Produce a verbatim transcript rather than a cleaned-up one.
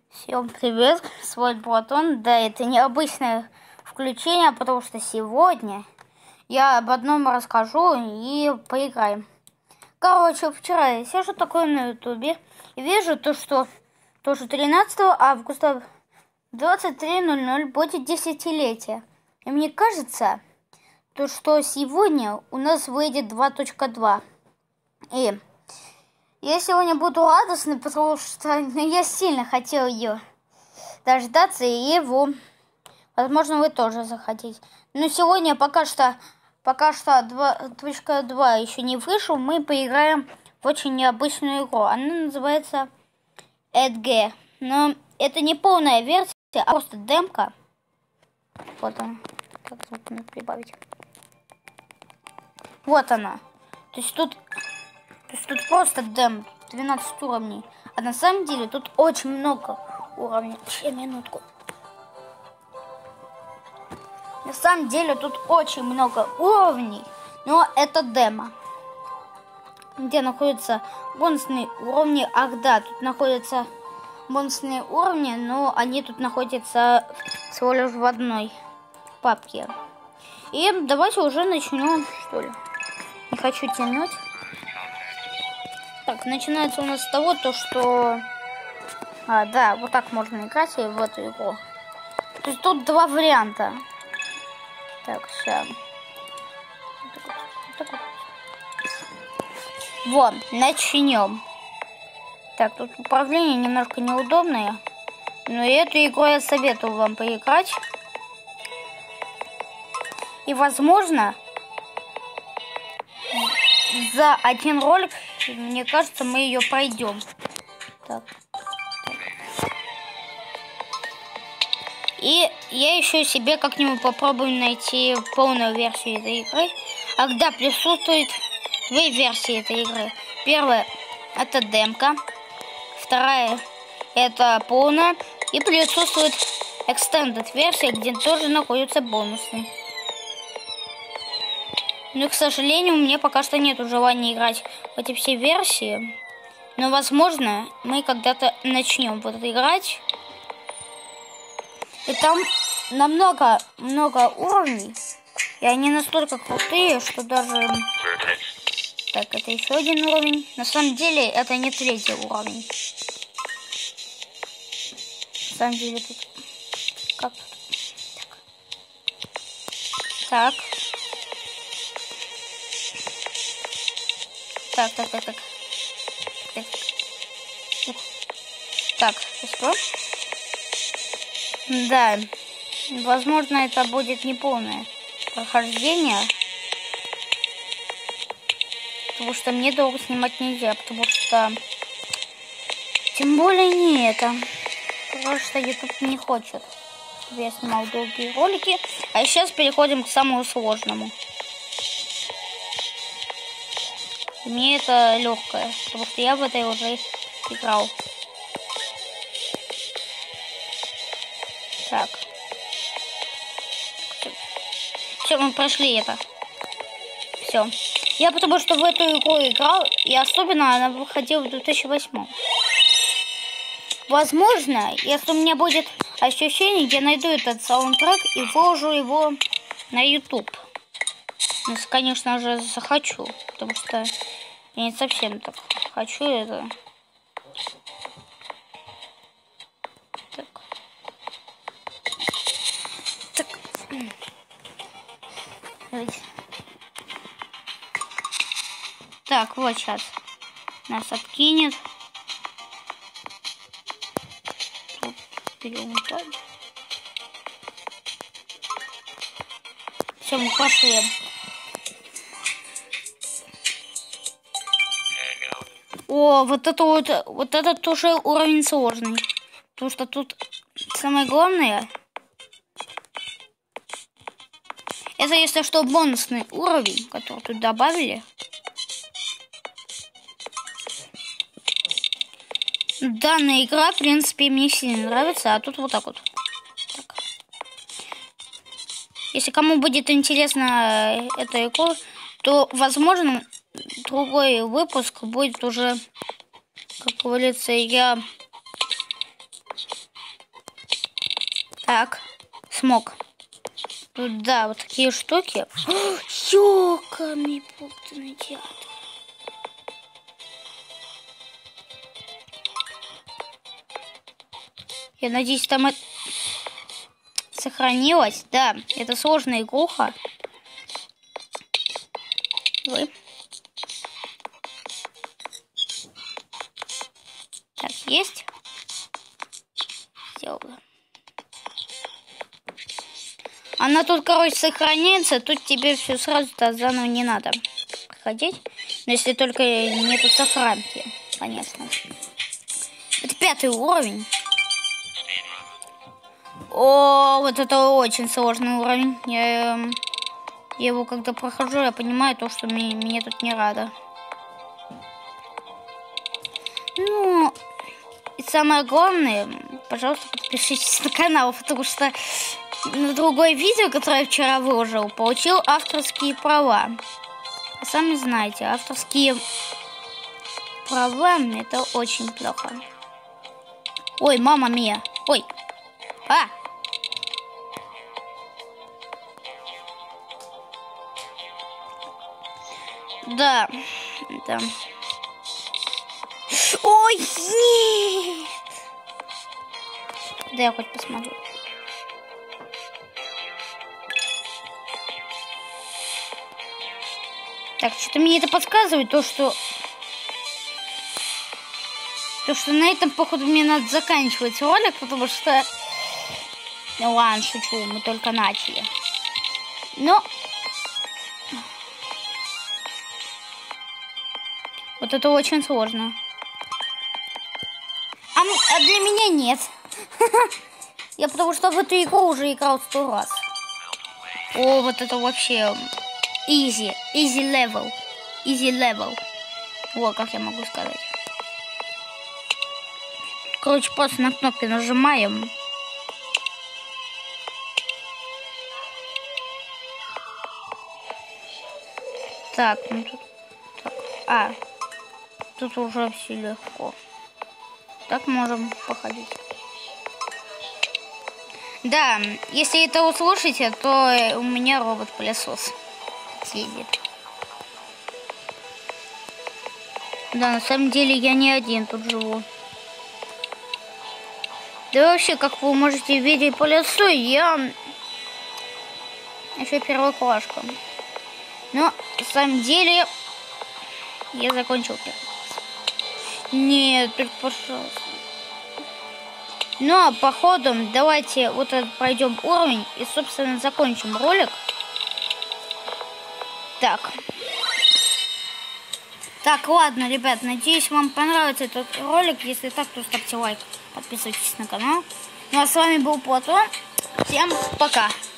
Всем привет, с вами Платон. Да, это необычное включение, потому что сегодня я об одном расскажу и поиграем. Короче, вчера я сижу такое на ютубе и вижу то, что тоже тринадцатого августа в двадцать три ноль ноль будет десятилетие. И мне кажется, то, что сегодня у нас выйдет два точка два. И я сегодня буду радостный, потому что ну, я сильно хотел ее дождаться, и его, возможно, вы тоже захотите. Но сегодня пока что, пока что два точка два еще не вышел, мы поиграем в очень необычную игру. Она называется Эдге. Но это не полная версия, а просто демка. Вот она. Так, звук надо прибавить. Вот она. То есть тут... То есть тут просто дем, двенадцать уровней. А на самом деле тут очень много уровней. Сейчас, минутку. На самом деле тут очень много уровней, но это демо. Где находятся бонусные уровни. Ах да, тут находятся бонусные уровни, но они тут находятся всего лишь в одной папке. И давайте уже начнем, что ли. Не хочу тянуть. Так, начинается у нас с того, то, что... А, да, вот так можно играть и в эту игру. То есть тут два варианта. Так, сейчас. Вот так вот, вот так вот. Вот, начнем. Так, тут управление немножко неудобное. Но эту игру я советую вам поиграть. И, возможно, за один ролик, мне кажется, мы ее пройдем. Так. И я еще себе как-нибудь попробую найти полную версию этой игры. А когда присутствует две версии этой игры. Первая это демка. Вторая это полная. И присутствует extended версия, где тоже находятся бонусы. Но, к сожалению, у меня пока что нет желания играть в эти все версии. Но, возможно, мы когда-то начнем вот играть. И там намного много уровней. И они настолько крутые, что даже... Так, это еще один уровень. На самом деле, это не третий уровень. На самом деле, тут... Как тут? Так. Так. Так, так, так, так. Так, так, что? Да, возможно, это будет неполное прохождение. Потому что мне долго снимать нельзя, потому что... Тем более не это. Потому что YouTube не хочет, чтобы я снимал долгие ролики. А сейчас переходим к самому сложному. Мне это легкое, потому что я в этой уже играл. Так. Все, мы прошли это. Все. Я потому что в эту игру играл, и особенно она выходила в две тысячи восьмом. Возможно, если у меня будет ощущение, я найду этот саундтрек и выложу его на YouTube. Если, конечно же, захочу, потому что я не совсем так хочу это. Так. Так. Так, вот сейчас нас откинет. Тут перемотаем. Все, мы пошли. О, вот это вот, вот этот уже уровень сложный. Потому что тут самое главное, это, если что, бонусный уровень, который тут добавили. Данная игра, в принципе, мне сильно нравится, а тут вот так вот. Так. Если кому будет интересна эта игра, то, возможно, другой выпуск будет уже, как говорится, я Так, смог. Тут, да, вот такие штуки. Ёками путанный театр. Я надеюсь, там это сохранилось. Да, это сложная игруха. Вы. Так, есть. Сделала. Она тут, короче, сохраняется. Тут тебе все сразу-то заново не надо проходить. Но если только нету сохранки, конечно. Это пятый уровень. О, вот это очень сложный уровень. Я, я его когда прохожу, я понимаю то, что мне, мне тут не рада. Ну, и самое главное, пожалуйста, подпишитесь на канал, потому что на другое видео, которое я вчера выложил, получил авторские права. Вы сами знаете, авторские права — это очень плохо. Ой, мама мия. Ой. А! Да. Да. Ой, нет! Да я хоть посмотрю. Так, что-то мне это подсказывает, то, что... То, что на этом, походу, мне надо заканчивать ролик, потому что... Ну ладно, шучу, мы только начали. Но... Вот это очень сложно. А, а для меня нет. Я потому что в эту игру уже играл сто раз. О, вот это вообще... Easy. Easy level. Easy level. Вот, как я могу сказать. Короче, просто на кнопки нажимаем. Так, ну тут... Так. А, тут уже все легко. Так можем походить. Да, если это услышите, то у меня робот-пылесос съездит. Да, на самом деле я не один тут живу. Да вообще, как вы можете видеть по лицу, я еще первоклашка. Но на самом деле я закончил первый класс. Нет, только пожалуйста. Ну а походу давайте вот этот пройдем уровень и, собственно, закончим ролик. Так. Так, ладно, ребят, надеюсь, вам понравится этот ролик. Если так, то ставьте лайк, подписывайтесь на канал. Ну а с вами был Платон. Всем пока.